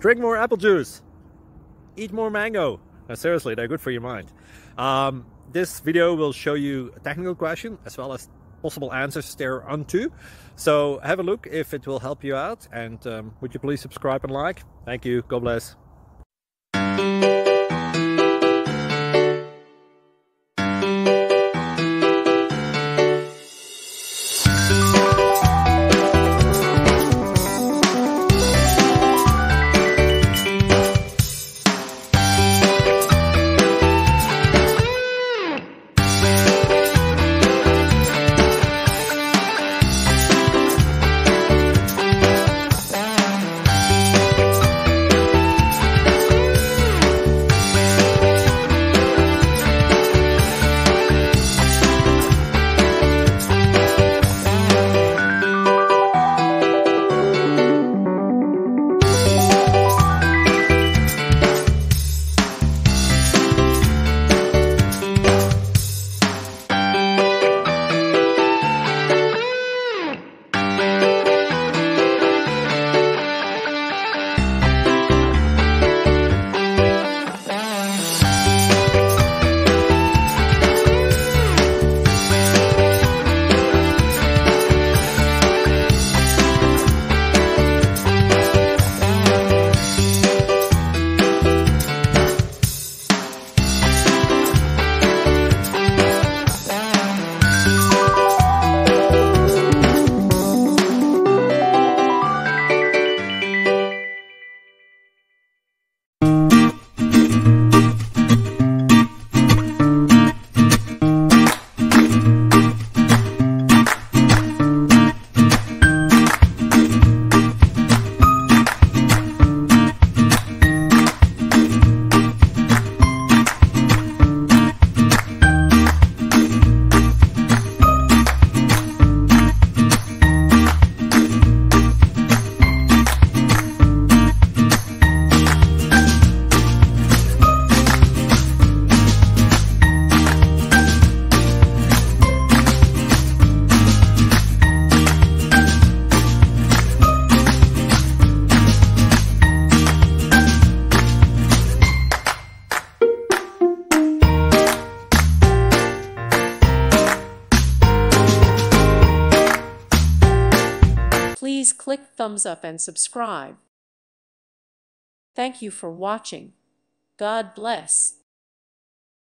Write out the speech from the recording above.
drink more apple juice, eat more mango. Seriously, they're good for your mind. This video will show you a technical question as well as possible answers thereunto. So have a look if it will help you out, and would you please subscribe and like? Thank you. God bless. Please click thumbs up and subscribe. Thank you for watching. God bless.